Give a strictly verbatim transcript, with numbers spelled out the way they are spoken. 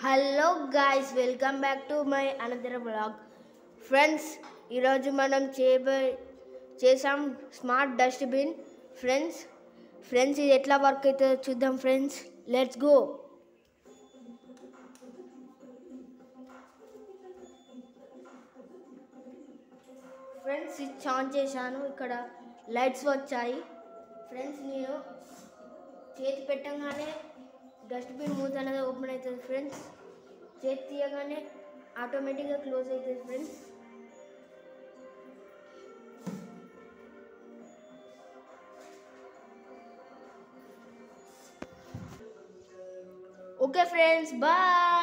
Hello guys, welcome back to my another blog. Friends, ఈరోజు మనం చేయబో చేసాం స్మార్ట్ డస్ట్బిన్. ఫ్రెండ్స్ ఫ్రెండ్స్ ఇది ఎట్లా వర్క్ అవుతుందో చూద్దాం. Friends, let's go. Friends, switch on చేశాను. ఇక్కడ లైట్స్ వచ్చాయి. ఫ్రెండ్స్, నేను చేతి పెట్టగానే డస్ట్బిన్ మూత అనేది ఓపెన్ అవుతుంది. ఫ్రెండ్స్, చేతి తీయగానే ఆటోమేటిక్గా క్లోజ్ అవుతుంది. Friends, okay friends, bye.